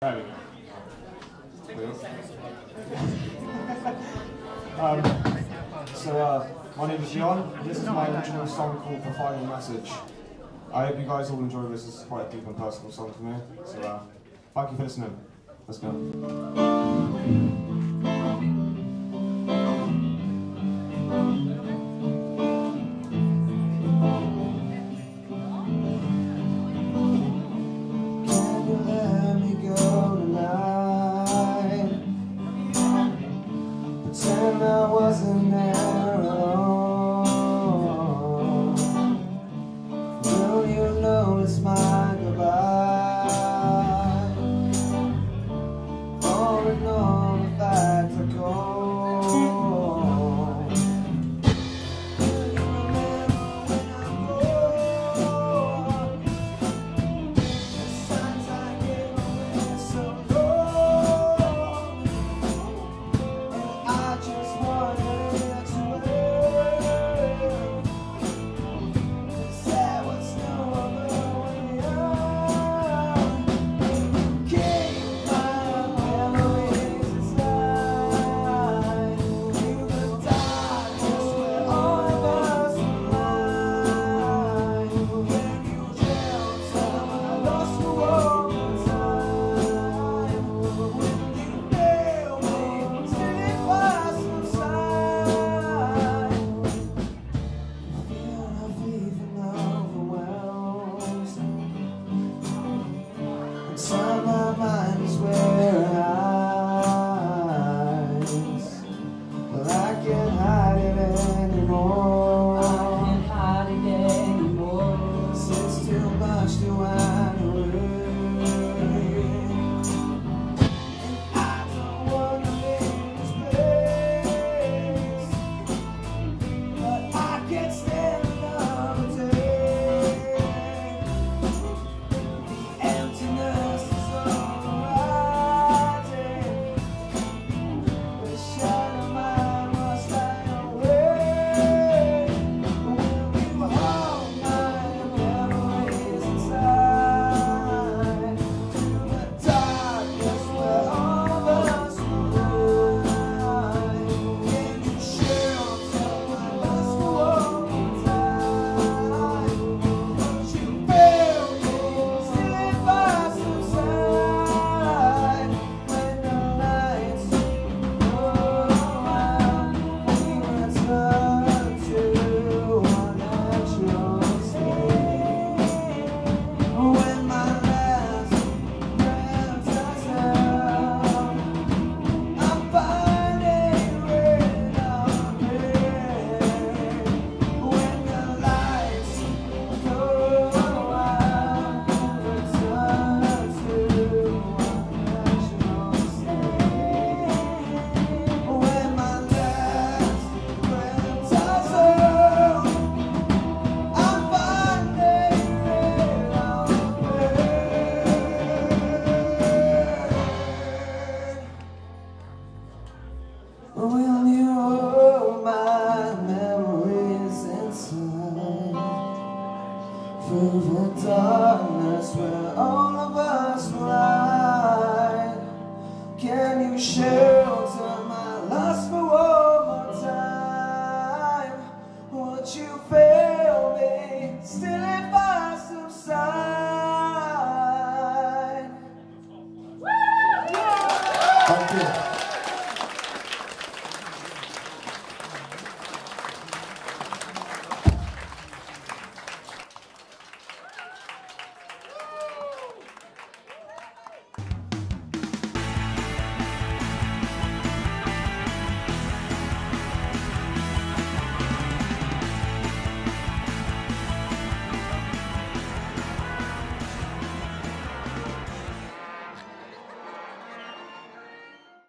There we go. My name is John. This is my original song called The Final Message. I hope you guys all enjoy this. This is quite a deep and personal song for me. So thank you for listening. Let's go. I wasn't there alone. Will you notice my goodbye? All in all, the facts are cold. Will you remember when I'm gone? The signs I gave away so long, and I just inside my mind is where it hides, but I can't hide it anymore. I can't hide it anymore. It's too much to hide away, and I don't want to leave this place, but I can't stand another day. The emptiness will you hold my memories inside? Through the darkness where all of us lie, can you shelter my lust for one more time? Would you fail me still if I subside? Thank you.